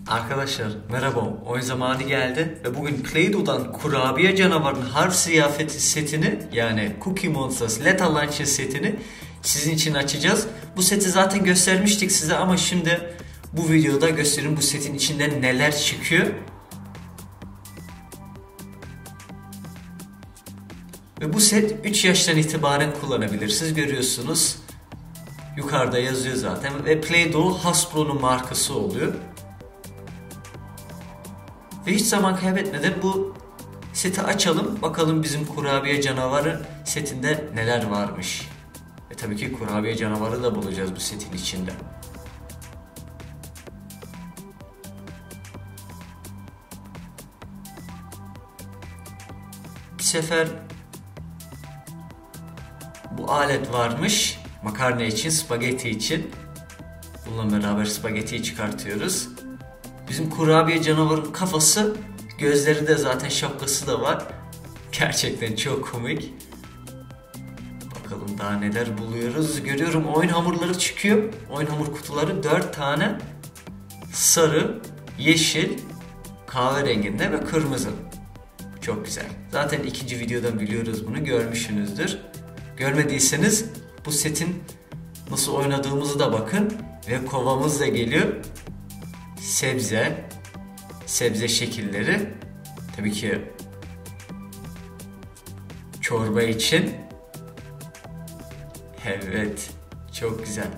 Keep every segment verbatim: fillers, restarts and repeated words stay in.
Arkadaşlar merhaba, oyun zamanı geldi ve bugün Play-Doh'dan Kurabiye Canavarı'nın harf ziyafeti setini, yani Cookie Monsters Lethal Launcher setini sizin için açacağız. Bu seti zaten göstermiştik size ama şimdi bu videoda göstereyim bu setin içinden neler çıkıyor. Ve bu set üç yaştan itibaren kullanabilirsiniz, görüyorsunuz. Yukarıda yazıyor zaten ve Play-Doh Hasbro'nun markası oluyor. Ve hiç zaman kaybetmeden bu seti açalım. Bakalım bizim Kurabiye Canavarı setinde neler varmış. Ve tabii ki Kurabiye Canavarı da bulacağız bu setin içinde. Bir sefer bu alet varmış. Makarna için, spagetti için. Bununla beraber spagettiyi çıkartıyoruz. Bizim Kurabiye Canavarı'nın kafası, gözleri de zaten, şapkası da var. Gerçekten çok komik. Bakalım daha neler buluyoruz. Görüyorum oyun hamurları çıkıyor. Oyun hamur kutuları dört tane. Sarı, yeşil, kahverenginde ve kırmızı. Çok güzel. Zaten ikinci videodan biliyoruz bunu, görmüşsünüzdür. Görmediyseniz bu setin nasıl oynadığımızı da bakın. Ve kovamız da geliyor. Sebze, sebze şekilleri, tabii ki çorba için. Evet, çok güzel.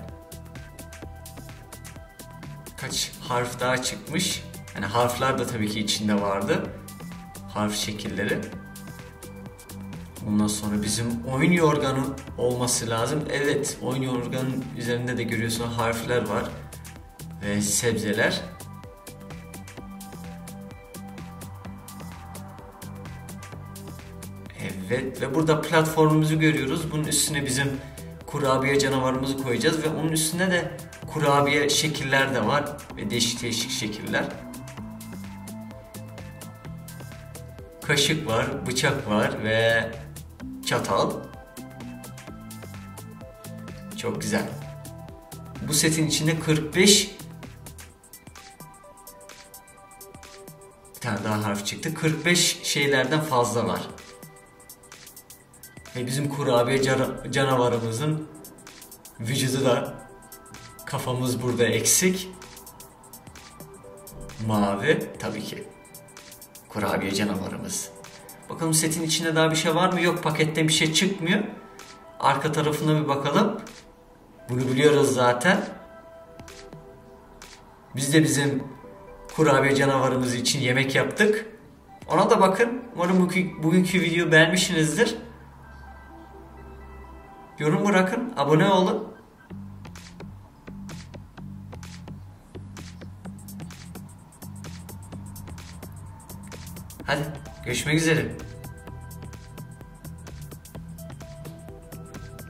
Kaç harf daha çıkmış. Yani harfler de tabii ki içinde vardı. Harf şekilleri. Ondan sonra bizim oyun yorganı olması lazım. Evet, oyun yorganının üzerinde de görüyorsunuz harfler var. Ve sebzeler. Evet, ve burada platformumuzu görüyoruz. Bunun üstüne bizim kurabiye canavarımızı koyacağız ve onun üstüne de kurabiye şekiller de var ve değişik değişik şekiller. Kaşık var, bıçak var ve çatal. Çok güzel. Bu setin içinde kırk beş bir tane daha harf çıktı. kırk beş şeylerden fazla var. Ve bizim kurabiye canavarımızın vücudu da, kafamız burada eksik. Mavi tabii ki. Kurabiye canavarımız. Bakalım setin içinde daha bir şey var mı? Yok, paketten bir şey çıkmıyor. Arka tarafına bir bakalım. Bunu biliyoruz zaten. Biz de bizim kurabiye canavarımız için yemek yaptık. Ona da bakın. Umarım bugünkü, bugünkü videoyu beğenmişsinizdir. Yorum bırakın, abone olun. Hadi görüşmek üzere.